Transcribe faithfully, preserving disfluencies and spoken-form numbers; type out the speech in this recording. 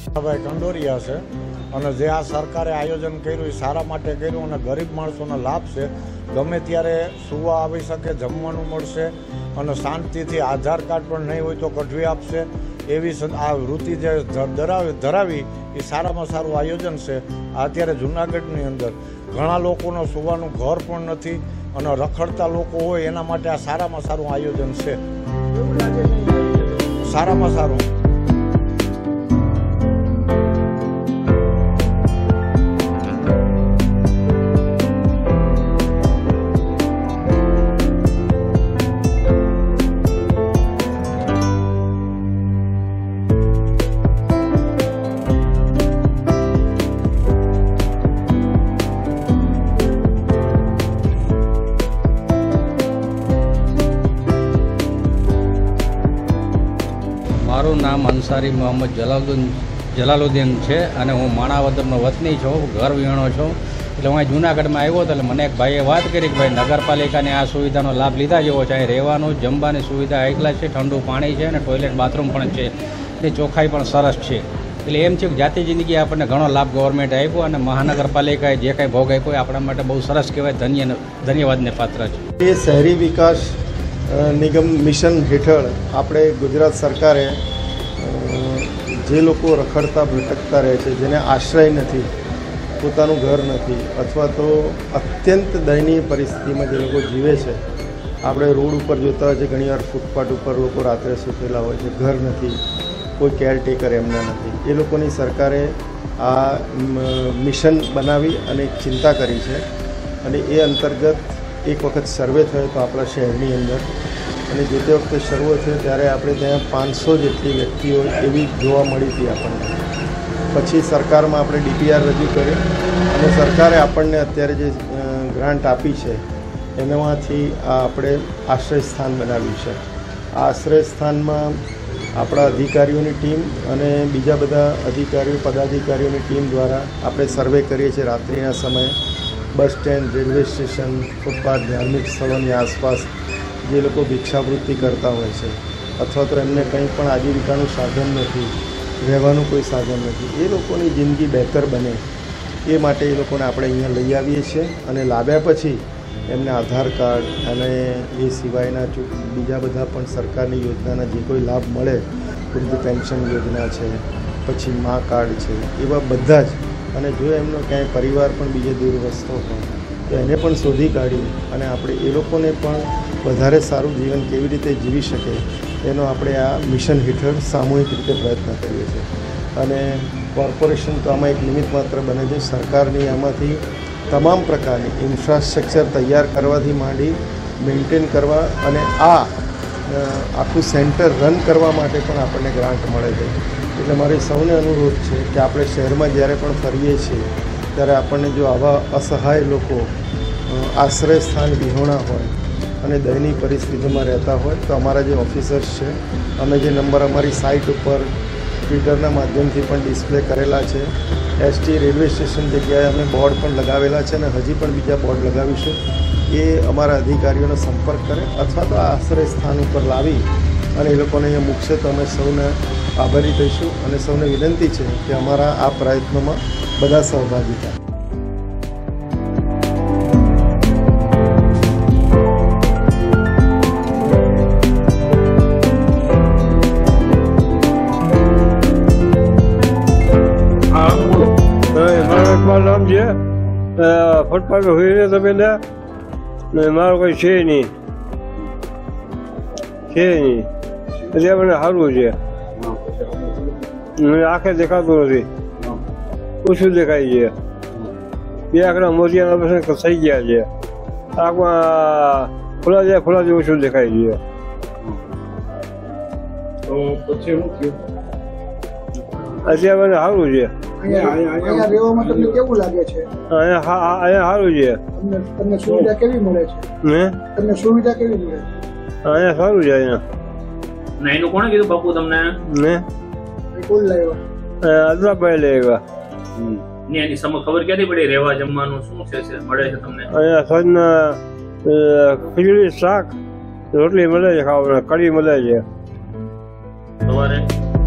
ભાઈ કંડોરિયા છે અને જે આ સરકારે આયોજન કર્યું એ સારા માટે કર્યું અને ગરીબ માણસોને લાભ છે। ગમે ત્યારે સુવા આવી શકે, જમવાનું મળશે અને શાંતિથી આધાર કાર્ડ પણ નહીં હોય તો કઢવી આપશે એવી આ વૃત્તિ જે ધરાવી ધરાવી એ સારામાં સારું આયોજન છે। અત્યારે જૂનાગઢની અંદર ઘણા લોકોનો સુવાનું ઘર પણ નથી અને રખડતા લોકો હોય એના માટે આ સારામાં સારું આયોજન છે, સારામાં સારું। મારું નામ અંસારી મોહમ્મદ જલાલુદ્દીન જલાલુદ્દીન છે અને હું માણાવદરનો વતની છું, ઘર વિહોણો છું। એટલે હું જૂનાગઢમાં આવ્યો હતો એટલે મને એક ભાઈએ વાત કરી કે ભાઈ નગરપાલિકાની આ સુવિધાનો લાભ લીધા જેવો છે। અહીં રહેવાનું, જમવાની સુવિધા હાઈ ક્લાસ છે, ઠંડુ પાણી છે અને ટોયલેટ બાથરૂમ પણ છે, એ ચોખ્ખાઈ પણ સરસ છે। એટલે એમ છે કે જાતિ જિંદગી આપણને ઘણો લાભ ગવર્મેન્ટ આપ્યો અને મહાનગરપાલિકાએ જે કાંઈ ભોગ આપ્યો એ આપણા માટે બહુ સરસ કહેવાય, ધન્ય ધન્યવાદને પાત્ર છે। એ શહેરી વિકાસ નિગમ મિશન હેઠળ આપણે ગુજરાત સરકારે જે લોકો રખડતા ભટકતા રહે છે, જેને આશ્રય નથી, પોતાનું ઘર નથી અથવા તો અત્યંત દયનીય પરિસ્થિતિમાં જે લોકો જીવે છે, આપણે રોડ ઉપર જોતા હોય છે ઘણીવાર ફૂટપાથ ઉપર લોકો રાત્રે સૂતેલા હોય છે, ઘર નથી, કોઈ કેરટેકર એમના નથી, એ લોકોની સરકારે આ મિશન બનાવી અને એક ચિંતા કરી છે અને એ અંતર્ગત એક વખત સર્વે થયો તો આપણા શહેરની અંદર અને જે તે વખતે શરૂ થયો ત્યારે આપણે ત્યાં પાંચસો જેટલી વ્યક્તિઓ એવી જોવા મળી હતી આપણને। પછી સરકારમાં આપણે ડીપીઆર રજૂ કરી અને સરકારે આપણને અત્યારે જે ગ્રાન્ટ આપી છે એનામાંથી આ આપણે આશ્રય સ્થાન બનાવ્યું છે। આ આશ્રય સ્થાનમાં આપણા અધિકારીઓની ટીમ અને બીજા બધા અધિકારીઓ પદાધિકારીઓની ટીમ દ્વારા આપણે સર્વે કરીએ છીએ રાત્રિના સમયે। Bus stand, railway station, footpath, ધાર્મિક સ્થળોની આસપાસ જે લોકો ભિક્ષાવૃત્તિ કરતા હોય છે અથવા તો એમને કંઈ પણ આજીવિકાનું સાધન નથી, રહેવાનું કોઈ સાધન નથી, એ લોકોની જિંદગી બહેતર બને એ માટે એ લોકોને આપણે અહીંયા લઈ આવીએ છીએ અને લાવ્યા પછી એમને આધાર કાર્ડ અને એ સિવાયના બીજા બધા પણ સરકારની યોજનાના જે કોઈ લાભ મળે, વૃદ્ધ પેન્શન યોજના છે, પછી મા કાર્ડ છે, એવા બધા જ અને જો એમનો ક્યાંય પરિવાર પણ બીજે દૂર વસતો હોય તો એને પણ શોધી કાઢી અને આપણે એ લોકોને પણ વધારે સારું જીવન કેવી રીતે જીવી શકે એનો આપણે આ મિશન હેઠળ સામૂહિક રીતે પ્રયત્ન કરીએ છીએ। અને કોર્પોરેશન તો આમાં એક નિમિત્ત માત્ર બને છે, સરકારની આમાંથી તમામ પ્રકારની ઇન્ફ્રાસ્ટ્રક્ચર તૈયાર કરવાથી માંડી મેન્ટેન કરવા અને આ આખું સેન્ટર રન કરવા માટે પણ આપણને ગ્રાન્ટ મળે છે। એટલે મારી સૌને અનુરોધ છે કે આપણે શહેરમાં જ્યારે પણ ફરીએ છીએ ત્યારે આપણને જો આવા અસહાય લોકો આશ્રય સ્થાન વિહોણા હોય અને દયનીય પરિસ્થિતિમાં રહેતા હોય તો અમારા જે ઓફિસર્સ છે, અમે જે નંબર અમારી સાઇટ ઉપર ટ્વિટરના માધ્યમથી પણ ડિસ્પ્લે કરેલા છે, એસટી રેલવે સ્ટેશન જગ્યાએ અમે બોર્ડ પણ લગાવેલા છે અને હજી પણ બીજા બોર્ડ લગાવીશું, એ અમારા અધિકારીઓનો સંપર્ક કરે અથવા તો આ આશ્રય સ્થાન ઉપર લાવી અને એ લોકોને અહીંયા મૂકશે તો અમે સૌને આભારી થઈશું અને સૌને વિનંતી છે કે અમારા આ પ્રયત્નોમાં બધા સહભાગી થાય। નામ છે ફૂટપાથ હોય તમે ને મારું કંઈ છે નહીં છે નહીં એટલે મને સારું છે, મને આંખે દેખાતું નથી, ઓછું દેખાય છે, બે આંખના મોતિયાના પછી થઈ ગયા છે, આંખમાં ફૂલા જાય ફૂલા જાય ઓછું દેખાય છે। તો પછી શું થયું? અત્યારે મને સારું છે। અહીંયા રહેવામાં તમને કેવું લાગે છે? અહીંયા અહીંયા સારું છે। તમને સુવિધા કેવી મળે છે? ને તમને સુવિધા કેવી મળે છે? અહીંયા સારું છે। અહીંયા ના એનું કોણે કીધું બાપુ તમને? ને કોણ લાવ્યા? અદરાભાઈ લઈ આવ્યા। ને એની સમ ખબર ક્યાંથી પડી? રહેવા જમવાનું શું છે મળે છે તમને? અહીંયા સાંજના ખીચડી, શાક, રોટલી મળે છે, ખાવા કઢી મળે છે। સવારે